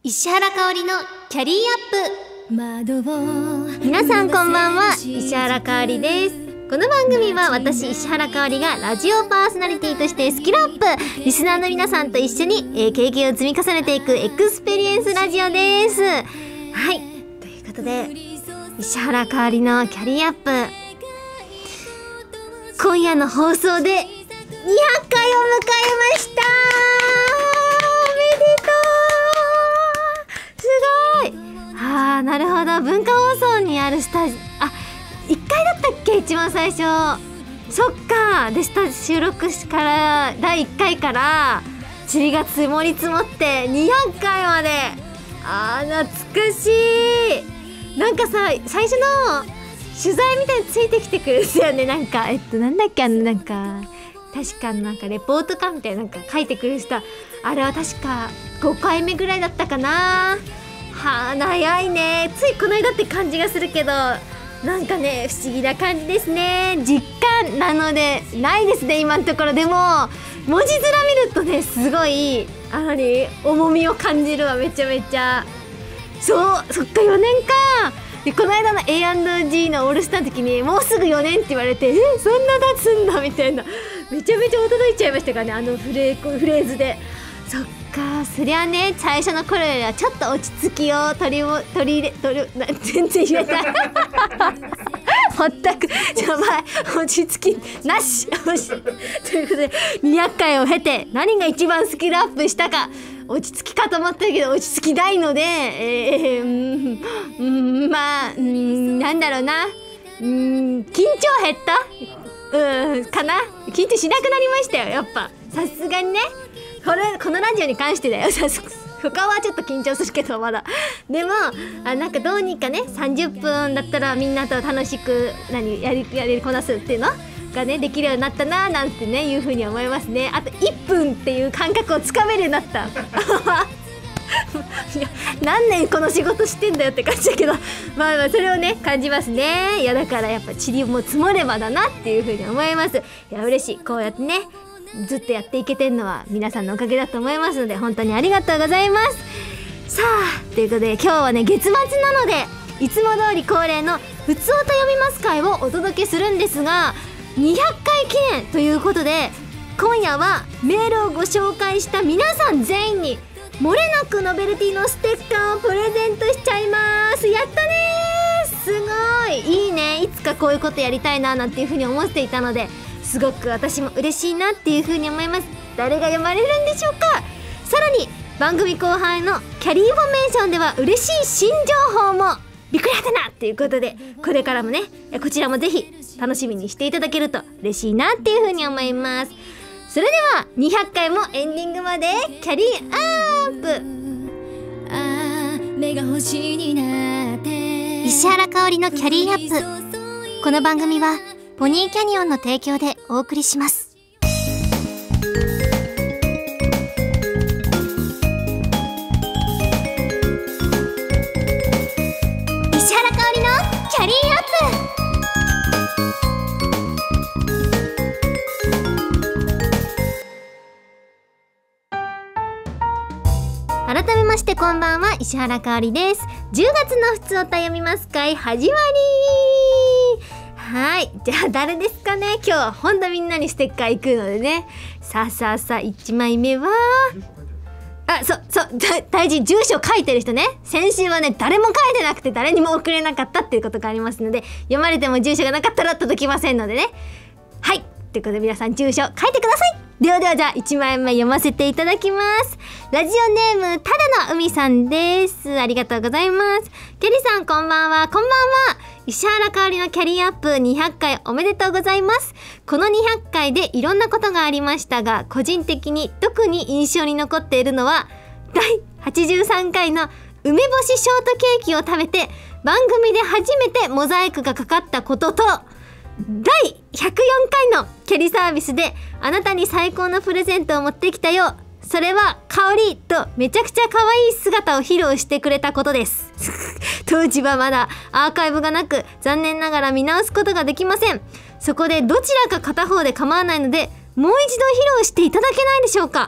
石原香織のキャリーアップ。皆さんこんばんは、石原香織です。この番組は私石原香織がラジオパーソナリティとしてスキルアップ、リスナーの皆さんと一緒に経験を積み重ねていくエクスペリエンスラジオです。はい、ということで石原香織のキャリーアップ、今夜の放送で200回を迎えました。なるほど、文化放送にあるスタジオ、1回だったっけ、一番最初。そっか。で収録から第1回から塵が積もり積もって200回まで。懐かしい。なんかさ、最初の取材みたいについてきてくれるんですよね。なんかなんだっけ、なんか確かなんかレポートかみたいな、なんか書いてくれる人、あれは確か5回目ぐらいだったかな。早いね。ついこの間って感じがするけど、なんかね、不思議な感じですね。実感なのでないですね、今のところ。でも文字面見るとね、すごい重みを感じるわ、めちゃめちゃ。そっか、4年か。でこの間の A&G のオールスターの時にもうすぐ4年って言われて、そんな経つんだみたいな、めちゃめちゃ驚いちゃいましたからね、フレーズで。そっか、そりゃね、最初の頃よりはちょっと落ち着きを取り入れ全然言えない全く落ち着きなしよしということで、200回を経て何が一番スキルアップしたか。落ち着きかと思ったけど落ち着きないので、なんだろうな、緊張減ったかな。緊張しなくなりましたよ、やっぱ。さすがにね、このラジオに関してだよ。他はちょっと緊張するけど、まだ。でもなんかどうにかね、30分だったらみんなと楽しくやりこなすっていうのがね、できるようになったななんてね、いうふうに思いますね。あと1分っていう感覚をつかめるようになったいや、何年この仕事してんだよって感じだけど、それをね感じますね。いや、だからやっぱ塵も積もればだなっていうふうに思います。いや、嬉しい。こうやってねずっとやっていけてるのは皆さんのおかげだと思いますので、本当にありがとうございます。さあ、ということで今日はね、月末なのでいつも通り恒例のふつおた読みます会をお届けするんですが、200回記念ということで、今夜はメールをご紹介した皆さん全員に漏れなくノベルティのステッカーをプレゼントしちゃいます。やったねー、すごいいいね。いつかこういうことやりたいななんていうふうに思っていたので、すごく私も嬉しいなっていう風に思います。誰が読まれるんでしょうか。さらに番組後半のキャリーフォメーションでは嬉しい新情報もびっくりはてなっていうことで、これからもね、こちらもぜひ楽しみにしていただけると嬉しいなっていう風に思います。それでは200回もエンディングまでキャリーアップ。目が星になって石原香織のキャリーアップ。この番組はポニーキャニオンの提供でお送りします。石原香織のキャリーアップ。改めましてこんばんは、石原香織です。10月のふつおた読みます会始まり。はい、じゃあ誰ですかね。今日はほんとみんなにステッカー行くのでね。さあ1枚目は大事、住所書いてる人ね。先週はね、誰も書いてなくて誰にも送れなかったっていうことがありますので、読まれても住所がなかったら届きませんのでね。はい、ということで皆さん住所書いてください。ではじゃあ1枚目読ませていただきます。ラジオネームただの海さんです。ありがとうございます。ケリさんこんばんは。こんばんは。石原香織のキャリーアップ200回おめでとうございます。この200回でいろんなことがありましたが、個人的に特に印象に残っているのは第83回の梅干しショートケーキを食べて番組で初めてモザイクがかかったことと、第104回のキャリサービスであなたに最高のプレゼントを持ってきたよ、それは香りとめちゃくちゃ可愛い姿を披露してくれたことです当時はまだアーカイブがなく、残念ながら見直すことができません。そこでどちらか片方で構わないので、もう一度披露していただけないでしょうか。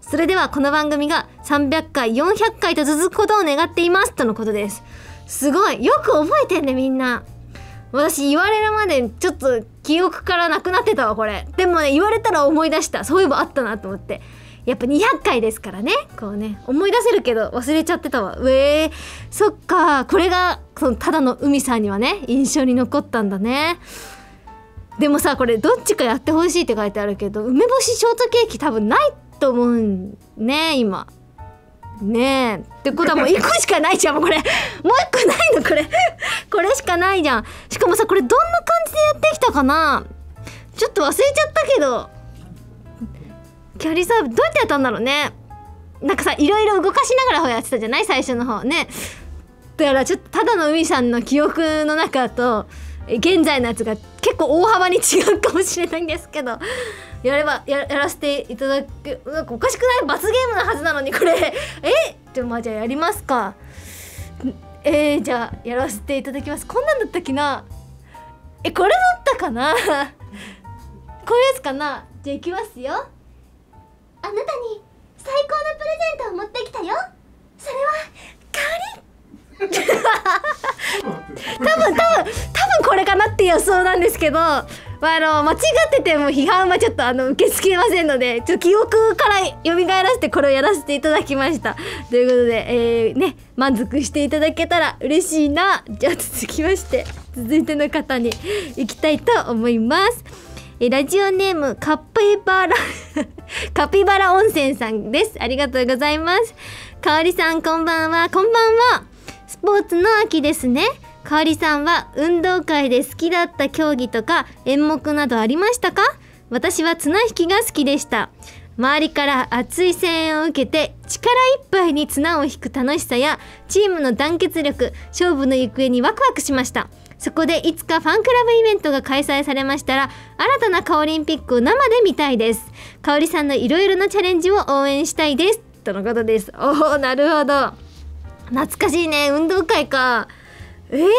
それではこの番組が300回400回と続くことを願っていますとのことです。すごいよく覚えてんねみんな。私言われるまでちょっと記憶からなくなってたわこれ。でもね言われたら思い出した。そういえばあったなと思って。やっぱ200回ですからね、こうね思い出せるけど忘れちゃってたわ。そっか、これがそのただの海さんにはね印象に残ったんだね。でもさこれどっちかやってほしいって書いてあるけど、梅干しショートケーキ多分ないと思うんね今ねえ。ってことはもう1個しかないじゃんもうこれもう1個ないのこれこれしかないじゃん。しかもさこれどんな感じでやってきたかな、ちょっと忘れちゃったけど、キャリーサーブどうやってやったんだろうね。なんかさいろいろ動かしながらやってたじゃない、最初の方ね。だからちょっとただの海さんの記憶の中と現在のやつが結構大幅に違うかもしれないんですけど、やらせていただく。なんかおかしくない？罰ゲームのはずなのにこれじゃあじゃあやりますか。じゃあやらせていただきます。こんなんだったっけな。これだったかなこういうやつかな。じゃあいきますよ。あなたに最高のプレゼントを持ってきたよ。それは香り多分これかなって予想なんですけど、間違ってても批判はちょっと受け付けませんので、ちょっと記憶から蘇らせてこれをやらせていただきました。ということで、ね満足していただけたら嬉しいな。じゃあ続きまして続いての方に行きたいと思います。ラジオネームカピバラ温泉さんです。ありがとうございます。かおりさんこんばんは。こんばんは。スポーツの秋ですね。かおりさんは運動会で好きだった競技とか演目などありましたか？私は綱引きが好きでした。周りから熱い声援を受けて力いっぱいに綱を引く楽しさやチームの団結力、勝負の行方にワクワクしました。そこでいつかファンクラブイベントが開催されましたら新たなカオリンピックを生で見たいです。かおりさんのいろいろなチャレンジを応援したいですとのことです。おお、なるほど。懐かしいね。運動会か。運動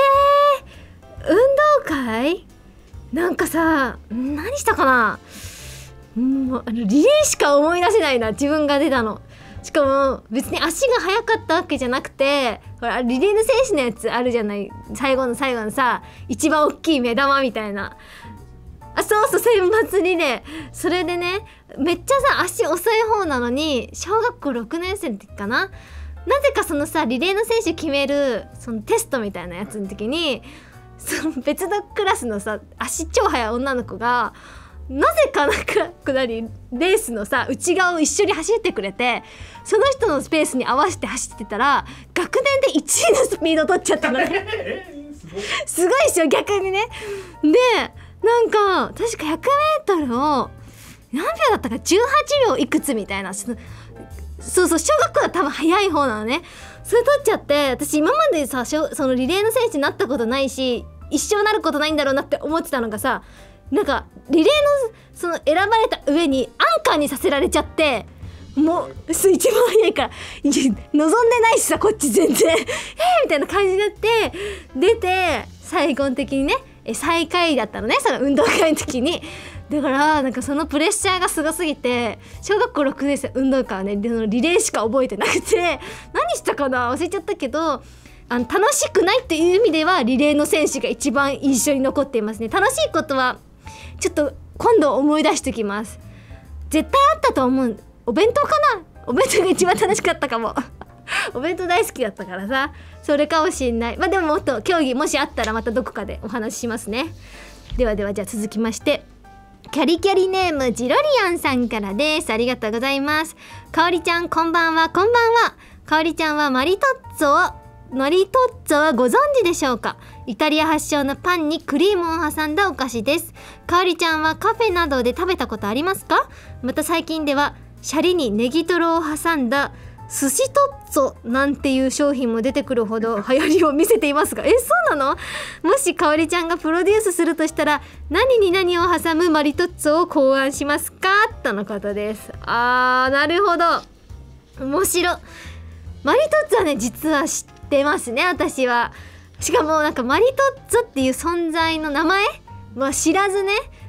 会なんかさ何したかな。もうリレーしか思い出せないな、自分が出たの。しかも別に足が速かったわけじゃなくて、ほらリレーの選手のやつあるじゃない、最後の最後のさ一番大きい目玉みたいな。そうそう、選抜リレー。それでねめっちゃさ足遅い方なのに小学校6年生の時かな、なぜかそのさリレーの選手決めるそのテストみたいなやつの時に、その別のクラスのさ足超速い女の子がなぜかなりレースのさ内側を一緒に走ってくれて、その人のスペースに合わせて走ってたら学年で1位のスピード取っちゃったのねすごいっしょ逆にね。でなんか確か 100m を何秒だったか18秒いくつみたいな、そう小学校は多分早い方なのね。それ取っちゃって、私今までさそのリレーの選手になったことないし一生なることないんだろうなって思ってたのがさ、なんかリレーのその選ばれた上にアンカーにさせられちゃって、もう一番早いから望んでないしさこっち全然みたいな感じになって出て、最後的にね最下位だったのね、その運動会の時に。だからなんかそのプレッシャーがすごすぎて、小学校6年生運動会はねリレーしか覚えてなくて、何したかな忘れちゃったけど、楽しくないっていう意味ではリレーの選手が一番印象に残っていますね。楽しいことはちょっと今度思い出しておきます。絶対あったと思う。お弁当かな。お弁当が一番楽しかったかもお弁当大好きだったからさ、それかもしんない。でももっと競技もしあったらまたどこかでお話ししますね。ではじゃあ続きまして、キャリキャリネームジロリアンさんからです。ありがとうございます。かおりちゃんこんばんは。こんばんは。かおりちゃんはマリトッツォはご存知でしょうか。イタリア発祥のパンにクリームを挟んだお菓子です。かおりちゃんはカフェなどで食べたことありますか？また最近ではシャリにネギトロを挟んだ寿司トッツォなんていう商品も出てくるほど流行りを見せていますが、そうなの？もしかおりちゃんがプロデュースするとしたら何に何を挟むマリトッツォを考案しますか？とのことです。なるほど、面白い。マリトッツォはね実は知ってますね、私は。しかもなんかマリトッツォっていう存在の名前知らずね、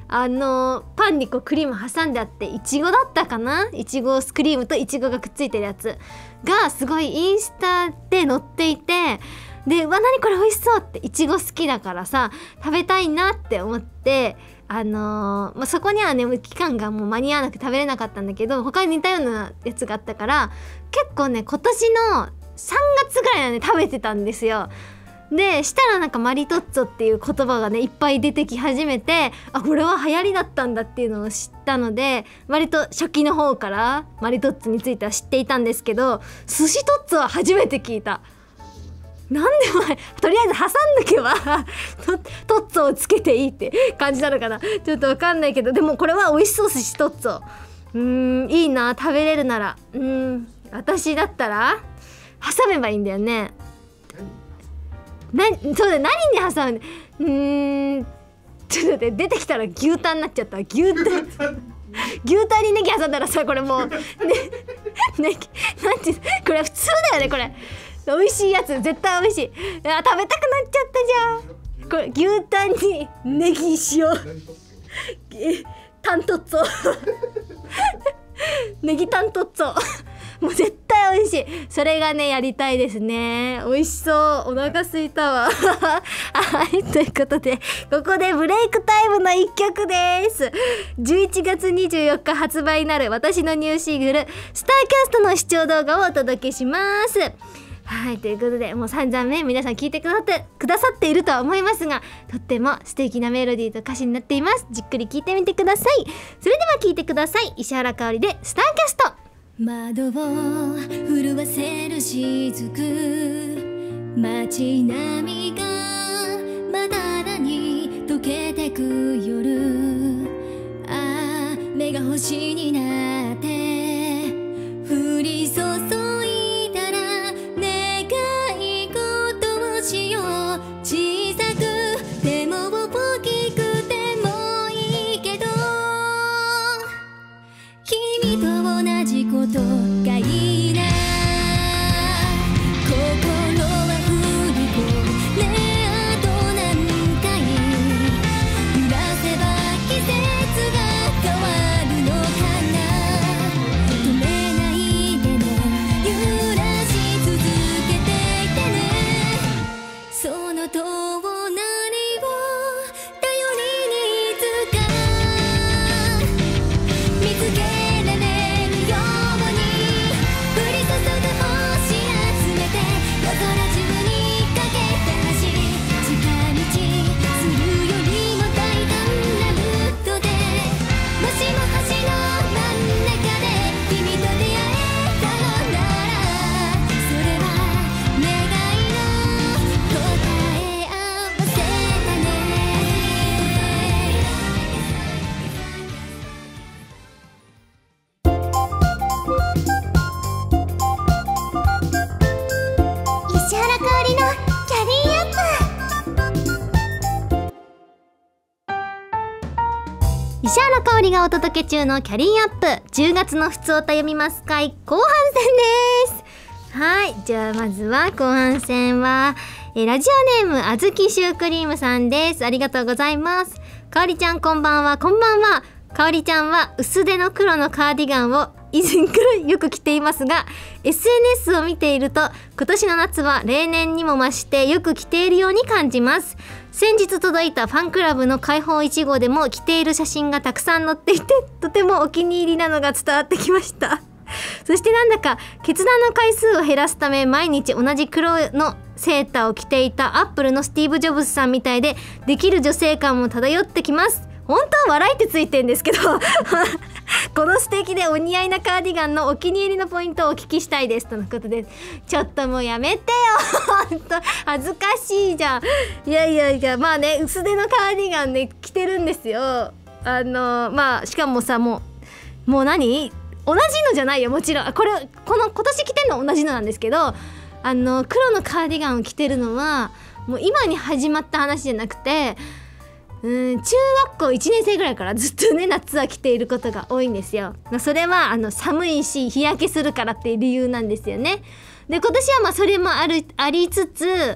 パンにこうクリーム挟んであって、いちごだったかな、いちごクリームといちごがくっついてるやつがすごいインスタで載っていて、で何これ美味しそうって、いちご好きだからさ食べたいなって思って、そこにはね期間がもう間に合わなくて食べれなかったんだけど、他に似たようなやつがあったから結構ね今年の3月ぐらいはね食べてたんですよ。でしたらなんかマリトッツォっていう言葉がねいっぱい出てき始めて、あこれは流行りだったんだっていうのを知ったので、割と初期の方からマリトッツォについては知っていたんですけど、寿司トッツォは初めて聞いた。なんでとりあえず挟んどけばトッツォをつけていいって感じなのかな、ちょっとわかんないけど、でもこれは美味しそう、寿司トッツォ。いいな、食べれるなら。私だったら挟めばいいんだよね。そうだ、何に挟むちょっと待って、出てきたら牛タンになっちゃった。牛タンにネギ挟んだらさ、これもうなんてこれ普通だよね。これ美味しいやつ、絶対美味しい。食べたくなっちゃったじゃん。これ牛タンにネギ塩タントッツォネギタントッツォもう絶対美味しい。それがねやりたいですね。美味しそう。お腹すいたわはい、ということでここでブレイクタイムの一曲です。11月24日発売になる私のニューシングルスターキャストの視聴動画をお届けします。はい、ということでもう散々ね皆さん聞いてくださっているとは思いますが、とっても素敵なメロディーと歌詞になっています。じっくり聞いてみてください。それでは聞いてください。石原かおりでスターキャスト。 窓を震わせる雫、街並みがまだらに溶けてく夜、雨が星になって降り注いだら願い事をしよう。小さくても大きくてもいいけど、君と同じことがいいな。心は振り子ね、あと何回揺らせば季節が変わるのかな。止めないでも揺らし続けていてね。その遠なりを頼りにいつか見つけられるように、降り注ぐ星集めて夜空中にかけて走り、近道するよりも大胆なルートで、もしも星の真ん中で君と出会えたのなら、それは願いの答え合わせだね。石原かおりのキャリーアップ。 石原かおりがお届け中のキャリーアップ、10月のふつおた読みます会後半戦です。はい、じゃあまずは後半戦は、ラジオネームあずきシュークリームさんです。ありがとうございます。かおりちゃんこんばんは。こんばんは。かおりちゃんは薄手の黒のカーディガンを以前からよく着ていますが、 SNS を見ていると今年の夏は例年にも増してよく着ているように感じます。先日届いたファンクラブの開放1号でも着ている写真がたくさん載っていて、とてもお気に入りなのが伝わってきましたそしてなんだか決断の回数を減らすため毎日同じ黒のセーターを着ていたアップルのスティーブ・ジョブズさんみたいで、できる女性感も漂ってきます。本当は笑いってついてんですけどこの素敵でお似合いなカーディガンのお気に入りのポイントをお聞きしたいですとのことです。ちょっともうやめてよ本当恥ずかしいじゃん。いやまあね、薄手のカーディガンね着てるんですよ。まあしかもさ、もう何同じのじゃないよ、もちろんこの今年着てるの同じのなんですけど、黒のカーディガンを着てるのはもう今に始まった話じゃなくて、中学校1年生ぐらいからずっとね夏は着ていることが多いんですよ。それは寒いし日焼けするからっていう理由なんですよね。で今年はまあそれもありつつ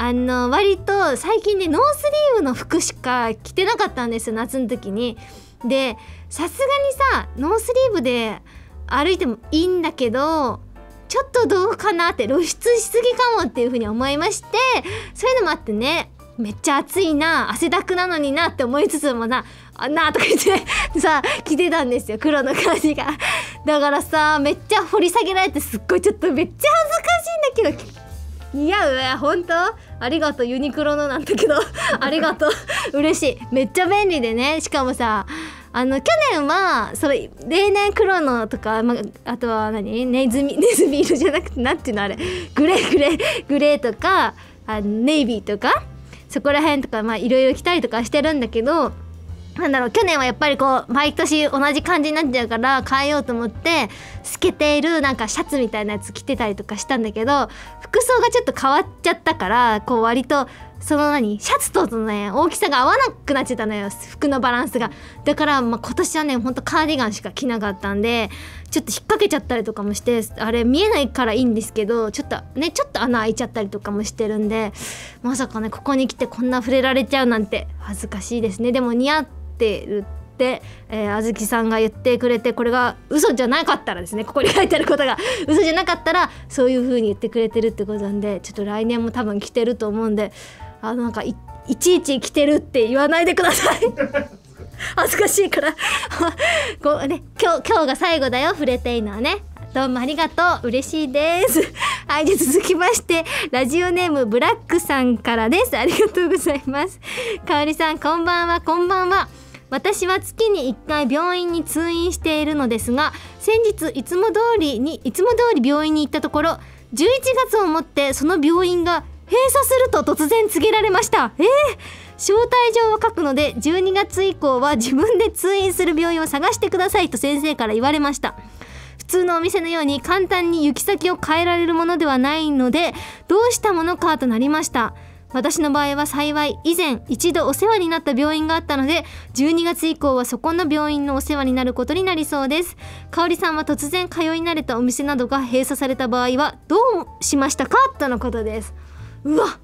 割と最近ねノースリーブの服しか着てなかったんですよ、夏の時に。でさすがにさノースリーブで歩いてもいいんだけどちょっとどうかなって露出しすぎかもっていう風に思いまして、そういうのもあってね、めっちゃ暑いな汗だくなのになって思いつつもなとか言ってさ着てたんですよ、黒のカーディガン。だからさめっちゃ掘り下げられてすっごいちょっとめっちゃ恥ずかしいんだけど似合うね、ほんとありがとう。ユニクロのなんだけどありがとう嬉しい、めっちゃ便利でね。しかもさ去年はそれ例年黒のとか、あとはネズミ色じゃなくてなんていうのあれグレーとかネイビーとかそこら辺とかいろいろ着たりとかしてるんだけど、去年はやっぱりこう毎年同じ感じになっちゃうから変えようと思って透けているなんかシャツみたいなやつ着てたりとかしたんだけど、服装がちょっと変わっちゃったからこう割とそのシャツとのね大きさが合わなくなっちゃったのよ、服のバランスが。だから今年はねほんとカーディガンしか着なかったんでちょっと引っ掛けちゃったりとかもして、あれ見えないからいいんですけどちょっと穴開いちゃったりとかもしてるんで、まさかねここに来てこんな触れられちゃうなんて恥ずかしいですね。でも似合ってるって、あずきさんが言ってくれて、これが嘘じゃなかったらですね、ここに書いてあることが嘘じゃなかったらそういう風に言ってくれてるってことなんで、ちょっと来年も多分着てると思うんで、いちいち着てるって言わないでください恥ずかしいからこう、ね、今日が最後だよ触れていいのはね。どうもありがとう、嬉しいですはい、じゃあ続きましてラジオネームブラックさんからです。ありがとうございます。かおりさんこんばんは。こんばんは。私は月に1回病院に通院しているのですが、先日いつも通り病院に行ったところ、11月をもってその病院が閉鎖すると突然告げられました。招待状を書くので12月以降は自分で通院する病院を探してくださいと先生から言われました。普通のお店のように簡単に行き先を変えられるものではないので、どうしたものかとなりました。私の場合は幸い以前一度お世話になった病院があったので、12月以降はそこの病院のお世話になることになりそうです。かおりさんは突然通い慣れたお店などが閉鎖された場合はどうしましたかとのことです。うわ、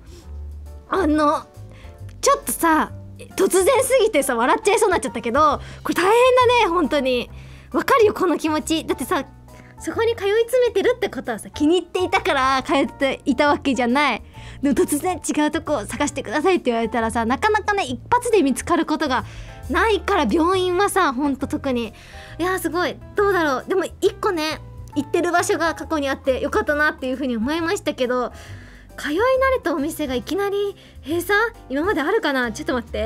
ちょっとさ突然すぎてさ笑っちゃいそうになっちゃったけど、これ大変だね。本当にわかるよこの気持ち。だってさそこに通い詰めてるってことはさ気に入っていたから通っていたわけじゃない。でも突然違うとこ探してくださいって言われたらさ、なかなかね一発で見つかることがないから、病院はさほんと特に。いやすごい、どうだろう。でも一個ね行ってる場所が過去にあってよかったなっていう風に思いましたけど、通い慣れたお店がいきなり閉鎖、今まであるかな。ちょっと待って、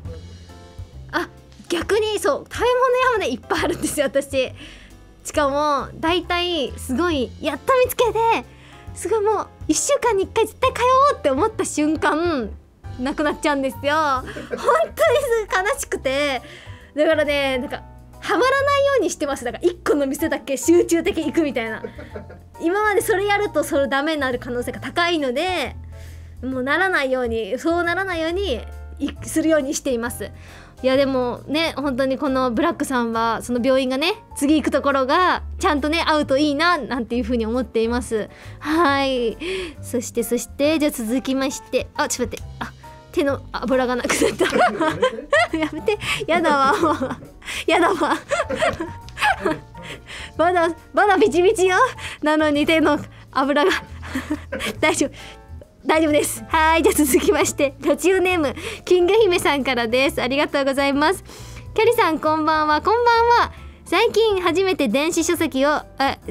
逆にそう食べ物屋もねいっぱいあるんですよ私。しかもだいたいすごいやっと見つけて、すごいもう1週間に1回絶対通おうって思った瞬間なくなっちゃうんですよ。本当に悲しくて、だからねなんかハマらないようにしてます。だから1個の店だけ集中的に行くみたいな。今までそれやるとそれダメになる可能性が高いので、もうそうならないようにするようにしています。いやでもね本当にこのブラックさんはその病院がね次行くところがちゃんとね合うといいななんていう風に思っています。はい、そしてじゃあ続きまして、ちょっと待って、手の油がなくなったやめて、やだわまだビチビチよ。なのに手の油が大丈夫です。はい、じゃあ続きましてラジオネームキング姫さんからです。ありがとうございます。キャリさんこんばんは。最近初めて電子書籍を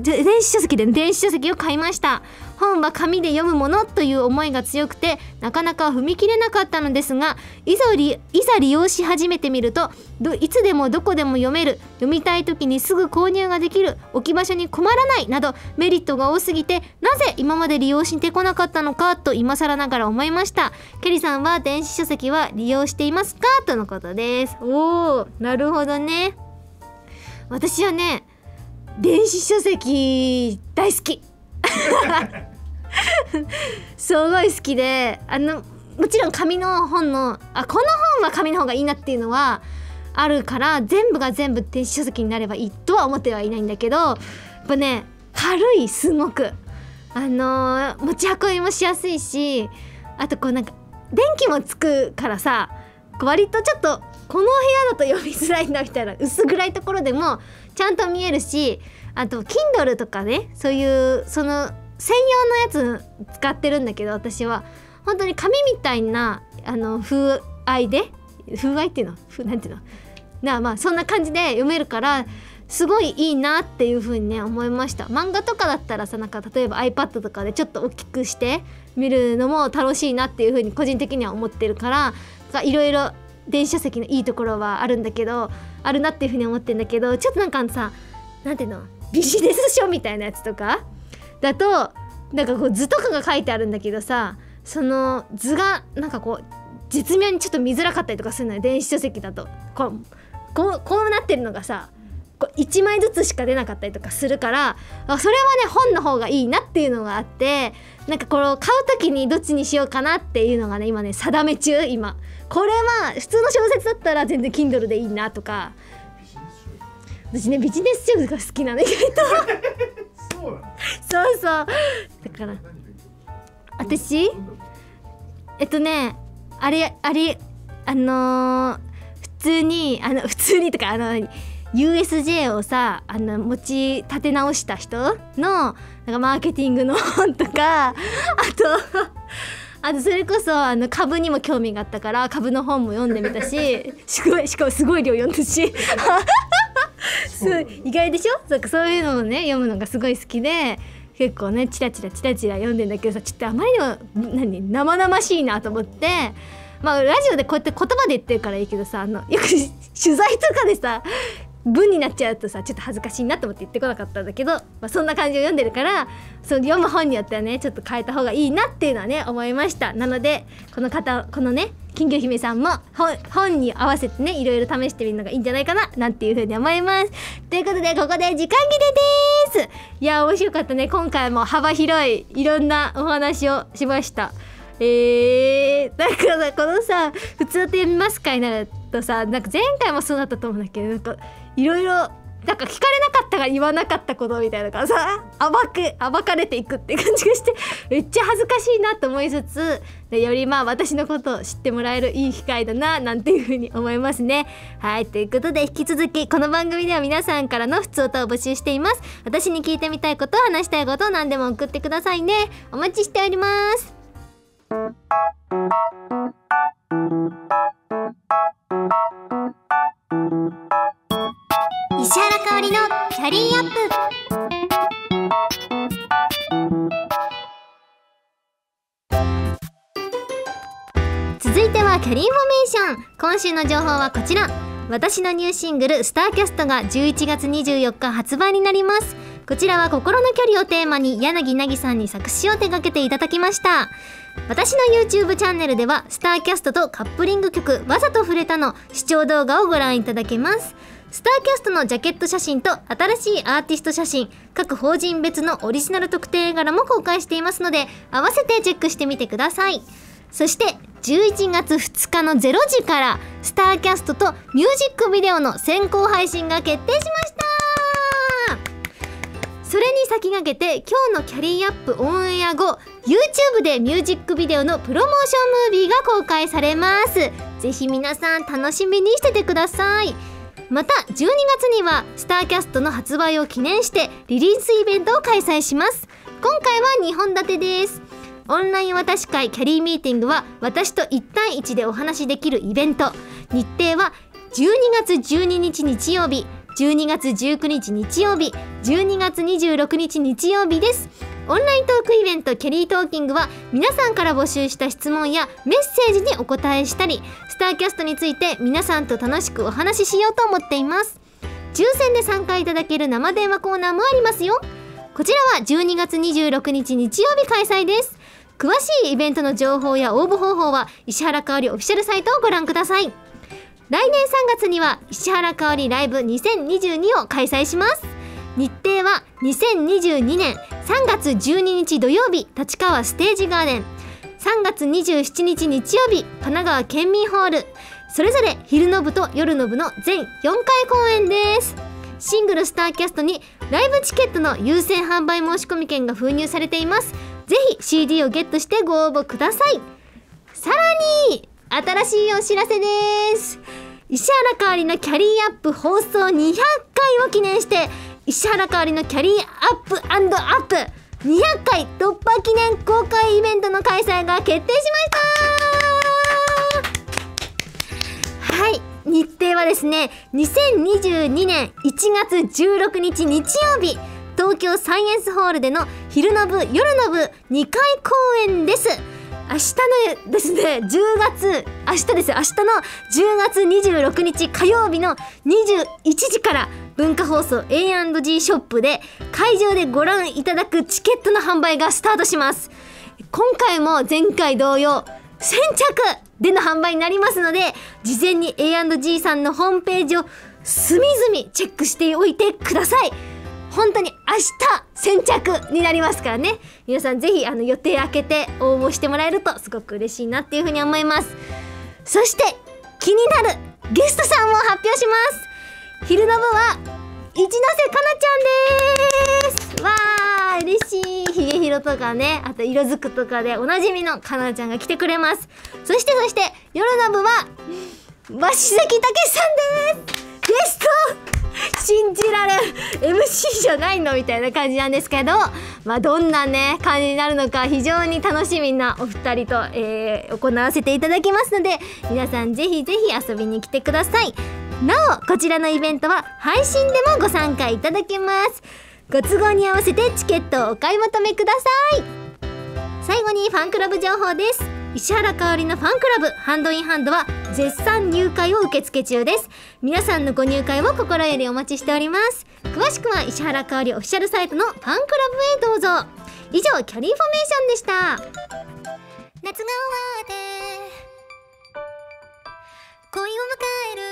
買いました。本は紙で読むものという思いが強くてなかなか踏み切れなかったのですが、いざ利用し始めてみるといつでもどこでも読める、読みたい時にすぐ購入ができる、置き場所に困らないなどメリットが多すぎて、なぜ今まで利用してこなかったのかと今更ながら思いました。ケリさんは電子書籍は利用していますかとのことです。おー、なるほどね。私はね電子書籍大好きすごい好きで、もちろん紙の本のこの本は紙の方がいいなっていうのはあるから、全部が全部電子書籍になればいいとは思ってはいないんだけど、やっぱね軽い、すごく持ち運びもしやすいし、 あとこうなんか電気もつくからさ、割とちょっとこの部屋だと読みづらいんだみたいな薄暗いところでもちゃんと見えるし、あと Kindle とかね、そういうその専用のやつ使ってるんだけど、私は本当に紙みたいな風合いで、風合いっていうのなんていうのまあそんな感じで読めるからすごいいいなっていう風にね思いました。漫画とかだったらさ、なんか例えば iPad とかでちょっと大きくして見るのも楽しいなっていう風に個人的には思ってるから、いろいろ電子書籍のいいところはあるんだけど、あるなっていう風に思ってるんだけど、ちょっとなんかさ、なんていうの、ビジネス書みたいなやつとかだとなんかこう図とかが書いてあるんだけどさ、その図がなんかこう絶妙にちょっと見づらかったりとかするのよ、電子書籍だと。こうなってるのがさ、こう1枚ずつしか出なかったりとかするから、それはね本の方がいいなっていうのがあって、なんかこれを買う時にどっちにしようかなっていうのがね今ね定め中。今これは普通の小説だったら全然 Kindle でいいなとか、私ねビジネス書が好きなの意外とそうだから私あれ普通にとかUSJ をさ持ち立て直した人のなんかマーケティングの本とか、あとそれこそ株にも興味があったから株の本も読んでみたし、しかもすごい量読んだし意外でしょ。そういうのをね読むのがすごい好きで、結構ねチラチラ読んでんだけどさ、ちょっとあまりにも生々しいなと思って、まあラジオでこうやって言葉で言ってるからいいけどさ、よく取材とかでさ文になっちゃうとさちょっと恥ずかしいなと思って言ってこなかったんだけど、まあ、そんな感じを読んでるから、その読む本によってはねちょっと変えた方がいいなっていうのはね思いました。なのでこのね金魚姫さんも本に合わせてねいろいろ試してみるのがいいんじゃないかななんていう風に思います。ということでここで時間切れです。いや面白かったね。今回も幅広いいろんなお話をしました。だからさこのさ普通と読みますかになるとさ、なんか前回もそうだったと思うんだけど、なんかいろいろなんか聞かれなかったが言わなかったことみたいなのがさ暴かれていくって感じがしてめっちゃ恥ずかしいなと思いつつ、よりまあ私のことを知ってもらえるいい機会だななんていうふうに思いますね。はい、ということで引き続きこの番組では皆さんからの普通歌を募集しています。私に聞いてみたいこと、話したいこと、何でも送ってくださいね。お待ちしております。 石原香織のキャリーアップ。 続いてはキャリーインフォメーション。今週の情報はこちら。私のニューシングルスターキャストが11月24日発売になります。こちらは心の距離をテーマに柳凪さんに作詞を手掛けていただきました。私の YouTube チャンネルではスターキャストとカップリング曲わざと触れたの視聴動画をご覧いただけます。スターキャストのジャケット写真と新しいアーティスト写真、各法人別のオリジナル特典絵柄も公開していますので、合わせてチェックしてみてください。そして11月2日の0時からスターキャストとミュージックビデオの先行配信が決定しました。それに先駆けて今日のキャリーアップオンエア後 YouTube でミュージックビデオのプロモーションムービーが公開されます。ぜひ皆さん楽しみにしててください。また12月にはスターキャストの発売を記念してリリースイベントを開催します。今回は2本立てです。オンライン渡し会キャリーミーティングは私と1対1でお話しできるイベント。日程は12月12日日曜日、12月19日日曜日、12月26日日曜日です。オンライントークイベントキャリートーキングは皆さんから募集した質問やメッセージにお答えしたり、スターキャストについて皆さんと楽しくお話ししようと思っています。抽選で参加いただける生電話コーナーもありますよ。こちらは12月26日日曜日開催です。詳しいイベントの情報や応募方法は石原香織オフィシャルサイトをご覧ください。来年3月には石原香織ライブ2022を開催します。日程は2022年3月12日土曜日立川ステージガーデン、3月27日日曜日神奈川県民ホール、それぞれ昼の部と夜の部の全4回公演です。シングルスターキャストにライブチケットの優先販売申し込み券が封入されています。ぜひ CD をゲットしてご応募ください。 さらに新しいお知らせです。石原かおりのキャリーアップ放送200回を記念して、石原かおりのキャリーアップ&アップ200回突破記念公開イベントの開催が決定しました。はい、日程はですね、2022年1月16日日曜日、東京サイエンスホールでの昼の部夜の部2回公演です。明日のですね、明日の10月26日火曜日の21時から文化放送 A&G ショップで会場でご覧いただくチケットの販売がスタートします。今回も前回同様先着での販売になりますので、事前に A&G さんのホームページを隅々チェックしておいてください。本当に明日先着になりますからね、皆さんぜひ予定開けて応募してもらえるとすごく嬉しいなっていうふうに思います。そして気になるゲストさんを発表します。昼の部は一ノ瀬かなちゃんです。わー嬉しい。ひげひろとかね、あと色づくとかでおなじみのかなちゃんが来てくれます。そして夜の部は鷲崎武さんです。ゲスト信じられん MC じゃないのみたいな感じなんですけど、どんなね感じになるのか非常に楽しみなお二人と、行わせていただきますので、皆さんぜひぜひ遊びに来てください。なおこちらのイベントは配信でもご参加いただけます。ご都合に合わせてチケットをお買い求めください。最後にファンクラブ情報です。石原かおりのファンクラブハンドインハンドは絶賛入会を受付中です。皆さんのご入会を心よりお待ちしております。詳しくは石原かおりオフィシャルサイトのファンクラブへどうぞ。以上キャリーフォメーションでした。夏が終わって恋を迎える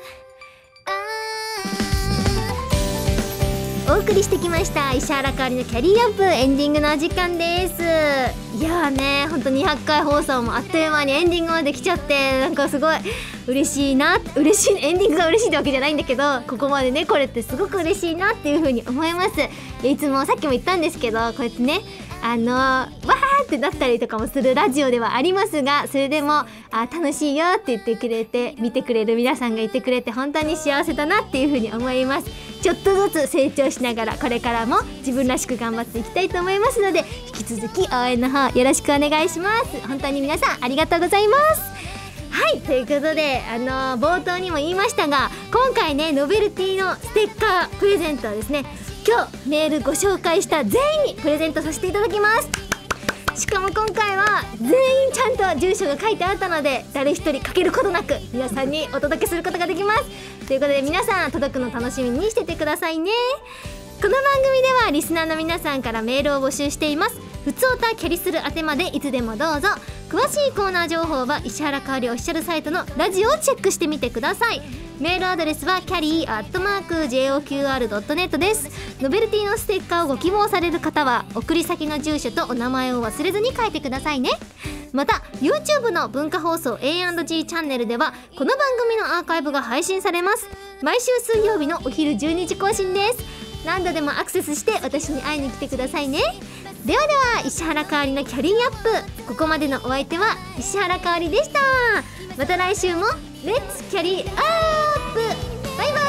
お送りしてきました石原かおりのキャリーアップエンディングのお時間です。いやーね、ほんと200回放送もあっという間にエンディングまで来ちゃって、なんかすごい嬉しいエンディングが嬉しいってわけじゃないんだけど、ここまでねこれってすごく嬉しいなっていう風に思います。いつもさっきも言ったんですけど、こうやってねわーってなったりとかもするラジオではありますが、それでも楽しいよって言ってくれて見てくれる皆さんがいてくれて本当に幸せだなっていう風に思います。ちょっとずつ成長しながらこれからも自分らしく頑張っていきたいと思いますので、引き続き応援の方よろしくお願いします。本当に皆さんありがとうございます。はい、ということで冒頭にも言いましたが、今回ねノベルティのステッカープレゼントはですね、今日メールご紹介した全員にプレゼントさせていただきます。しかも今回は全員ちゃんと住所が書いてあったので、誰一人欠けることなく皆さんにお届けすることができます。ということで皆さん届くの楽しみにしててくださいね。この番組ではリスナーの皆さんからメールを募集しています。ふつおたキャリする宛てまでいつでもどうぞ。詳しいコーナー情報は石原かおりオフィシャルサイトのラジオをチェックしてみてください。メールアドレスはcarry@joqr.net です。ノベルティのステッカーをご希望される方は送り先の住所とお名前を忘れずに書いてくださいね。また YouTube の文化放送 A&G チャンネルではこの番組のアーカイブが配信されます。毎週水曜日のお昼12時更新です。何度でもアクセスして私に会いに来てくださいね。では石原かおりのキャリーアップ、ここまでのお相手は石原かおりでした。また来週もレッツキャリーアップ。バイバ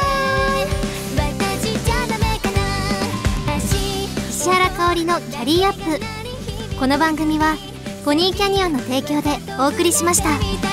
イ。石原かおりのキャリーアップ、この番組はポニーキャニオンの提供でお送りしました。